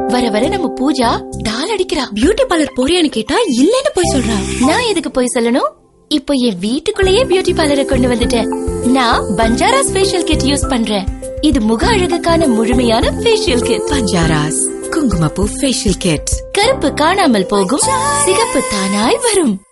வர வர நம்ம பூஜா டால் அடிக்கிறா. பியூட்டி பார்லர் போறியான்னு கேட்டா இல்லன்னு போய் சொல்றா. நான் எதுக்கு போய் சொல்லணும்? இப்போ என் வீட்டுக்குள்ளேயே பியூட்டி பார்லரை கொண்டு வந்துட்டேன். நான் பஞ்சாராஸ் ஃபேஷியல் கிட் யூஸ் பண்றேன். இது முக அழகுக்கான முழுமையான ஃபேஷியல் கிட். பஞ்சாராஸ் குங்குமப்பூ ஃபேஷியல் கிட். கருப்பு காணாமல் போகும், சிகப்பு தானாய் வரும்.